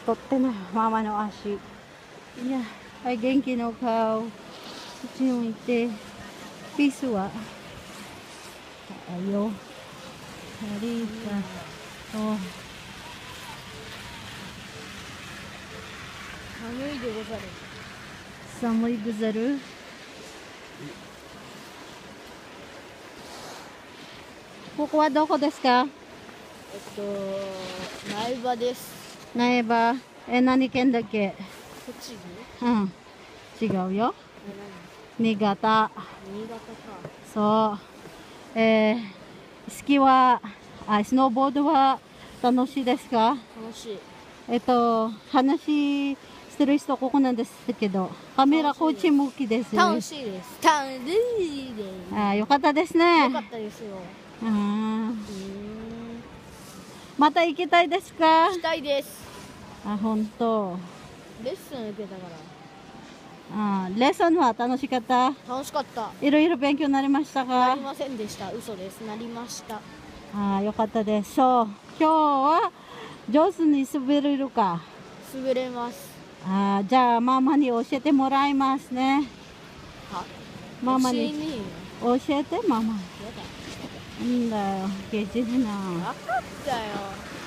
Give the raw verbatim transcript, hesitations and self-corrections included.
太ってないママの足。いや、はい、元気の顔。こっちに置いて。ピースはあよ。やりか。お寒いでござる。 寒いぐざる。ここはどこですか？ えっと、苗場です。 苗場。え、何県だっけ？ 栃木？ うん。違うよ。 え、 新潟。 何？新潟か。 そう。えー、スキーは、あ、スノーボードは楽しいですか？ 楽しい。 えっと、話してる人ここなんですけど、カメラこっち向きです。 楽しいです。楽しいです。 あ、よかったですね。 よかったですよ。 うん。 うん。 また行きたいですか？ 行きたいです。 あ、本当。 レッスン受けたかあ、レッスンは楽しかった？ ら。楽しかった。 いろいろ勉強になりましたか？ なりませんでした。嘘です。なりました。 あ、よかったです。そう。今日は上手に滑れるか？ 滑れます。 あ、じゃあママに教えてもらいますね。 は？ ママに教えね教えてママ。 えよ。やだ。 なんだよ、ケチだな。 分かったよ。